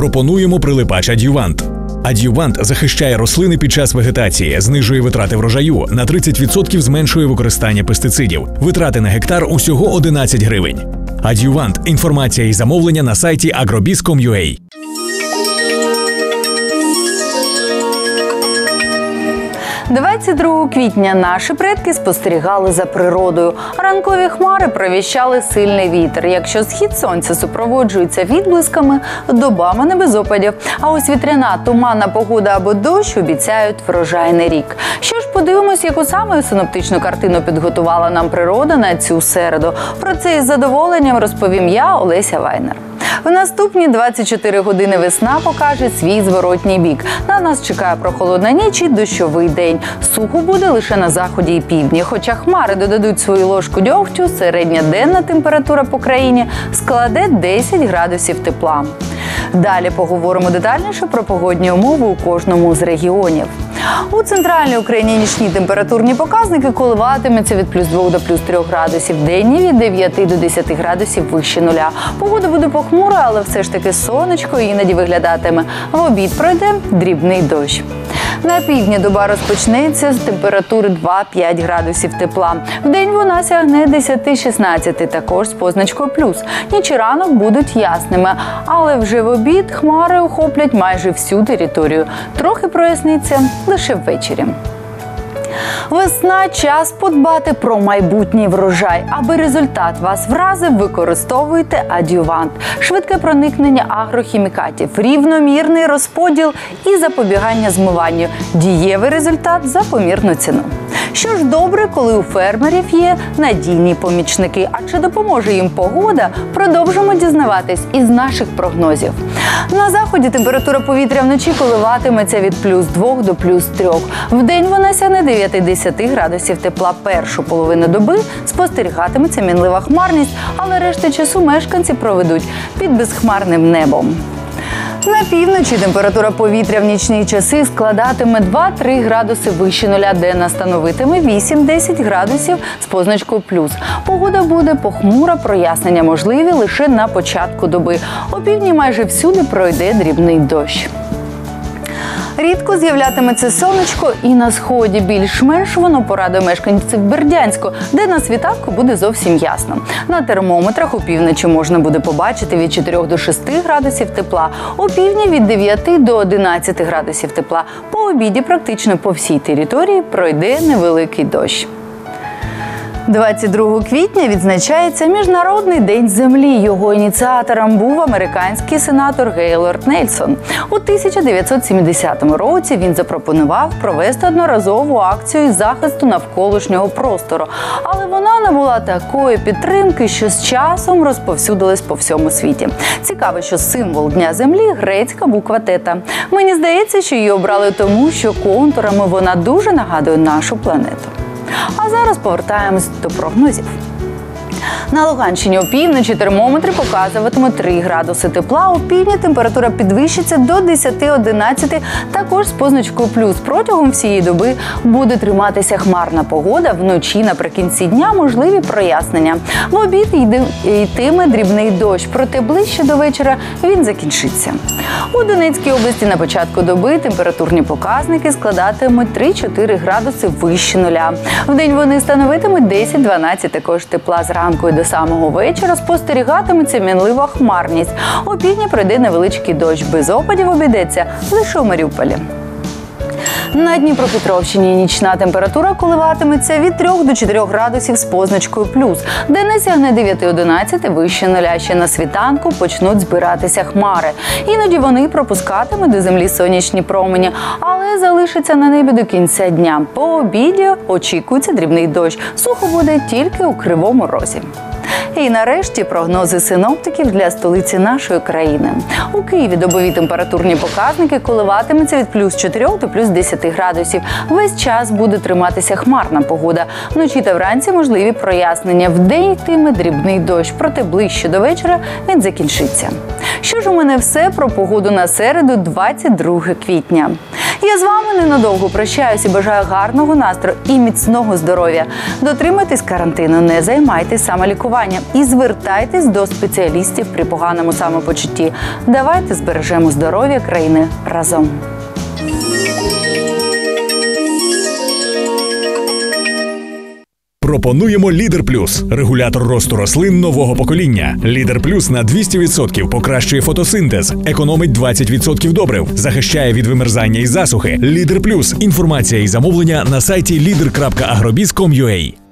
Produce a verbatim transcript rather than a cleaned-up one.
Пропонуємо прилипач ад'ювант. Ад'ювант захищає рослини під час вегетації, знижує витрати врожаю, на тридцять відсотків зменшує використання пестицидів. Витрати на гектар усього одинадцять гривень. Ад'ювант. Інформація і замовлення на сайті агробіз крапка ком крапка ю а. двадцять другого квітня наші предки спостерігали за природою. Ранкові хмари провіщали сильний вітер. Якщо схід сонця супроводжується відблисками, добами не без опадів. А ось вітряна, туманна погода або дощ обіцяють врожайний рік. Що ж, подивимось, яку саме синоптичну картину підготувала нам природа на цю середу. Про це із задоволенням розповім я, Олеся Вайнер. В наступні двадцять чотири години весна покаже свій зворотній бік. На нас чекає прохолодна ніч і дощовий день. Сухо буде лише на заході і півдні. Хоча хмари додадуть свою ложку дьогтю, середня денна температура по країні складе десять градусів тепла. Далі поговоримо детальніше про погодні умови у кожному з регіонів. У центральній Україні нічні температурні показники коливатимуться від плюс двох до плюс трьох градусів, денні від дев'яти до десяти градусів вище нуля. Погода буде похмура, але все ж таки сонечко іноді виглядатиме. В обід пройде дрібний дощ. На півдні доба розпочнеться з температури два-п'ять градусів тепла. Вдень вона сягне десять-шістнадцять, також з позначкою плюс. Ніч і ранок будуть ясними, але вже в обід хмари охоплять майже всю територію. Трохи проясниться лише ввечері. Весна – час подбати про майбутній врожай. Аби результат вас вразив, використовуйте ад'ювант. Швидке проникнення агрохімікатів, рівномірний розподіл і запобігання змиванню. Дієвий результат за помірну ціну. Що ж добре, коли у фермерів є надійні помічники. А чи допоможе їм погода? Продовжимо дізнаватись із наших прогнозів. На заході температура повітря вночі коливатиметься від плюс двох до плюс трьох. Вдень вона сягне дев'яти-десяти градусів тепла. Першу половину доби спостерігатиметься мінлива хмарність, але решту часу мешканці проведуть під безхмарним небом. На півночі температура повітря в нічні часи складатиме два-три градуси вище нуля, денна становитиме вісім-десять градусів з позначкою плюс. Погода буде похмура, прояснення можливі лише на початку доби. Опівдні майже всюди пройде дрібний дощ. Рідко з'являтиметься сонечко і на сході. Більш-менш воно порадує мешканців Бердянську, де на світанку буде зовсім ясно. На термометрах у півночі можна буде побачити від чотирьох до шести градусів тепла, у півдні від дев'яти до одинадцяти градусів тепла. По обіді практично по всій території пройде невеликий дощ. двадцять другого квітня відзначається Міжнародний день землі. Його ініціатором був американський сенатор Гейлорд Нельсон. У тисяча дев'ятсот сімдесятому році він запропонував провести одноразову акцію із захисту навколишнього простору. Але вона набула такої підтримки, що з часом розповсюдилась по всьому світі. Цікаво, що символ Дня землі – грецька буква тета. Мені здається, що її обрали тому, що контурами вона дуже нагадує нашу планету. А зараз повертаємось до прогнозів. На Луганщині опівночі термометри показуватимуть три градуси тепла, у півдні температура підвищиться до десяти-одинадцяти, також з позначкою плюс. Протягом всієї доби буде триматися хмарна погода, вночі наприкінці дня можливі прояснення. В обід йтиме дрібний дощ, проте ближче до вечора він закінчиться. У Донецькій області на початку доби температурні показники складатимуть три-чотири градуси вище нуля. Вдень вони становитимуть десять-дванадцять, також тепла зранку і до самого вечора спостерігатиметься мінлива хмарність. У півдні пройде невеличкий дощ, без опадів обійдеться лише у Маріуполі. На Дніпропетровщині нічна температура коливатиметься від трьох до чотирьох градусів з позначкою плюс, де не сягне дев'яти-одинадцяти вище нуля. Ще на світанку почнуть збиратися хмари. Іноді вони пропускатимуть до землі сонячні промені, але залишаться на небі до кінця дня. По обіді очікується дрібний дощ. Сухо буде тільки у Кривому Розі. І нарешті прогнози синоптиків для столиці нашої країни. У Києві добові температурні показники коливатимуться від плюс чотирьох до плюс десяти градусів. Весь час буде триматися хмарна погода. Вночі та вранці можливі прояснення. Вдень йтиме дрібний дощ, проте ближче до вечора він закінчиться. Що ж у мене все про погоду на середу, двадцять другого квітня. Я з вами ненадовго прощаюсь і бажаю гарного настрою і міцного здоров'я. Дотримуйтесь карантину, не займайтесь самолікуванням і звертайтесь до спеціалістів при поганому самопочутті. Давайте збережемо здоров'я країни разом. Пропонуємо Лідер Плюс – регулятор росту рослин нового покоління. Лідер Плюс на двісті відсотків покращує фотосинтез, економить двадцять відсотків добрив, захищає від вимерзання і засухи. Лідер Плюс – інформація і замовлення на сайті лідер крапка агробіз крапка ком крапка ю а.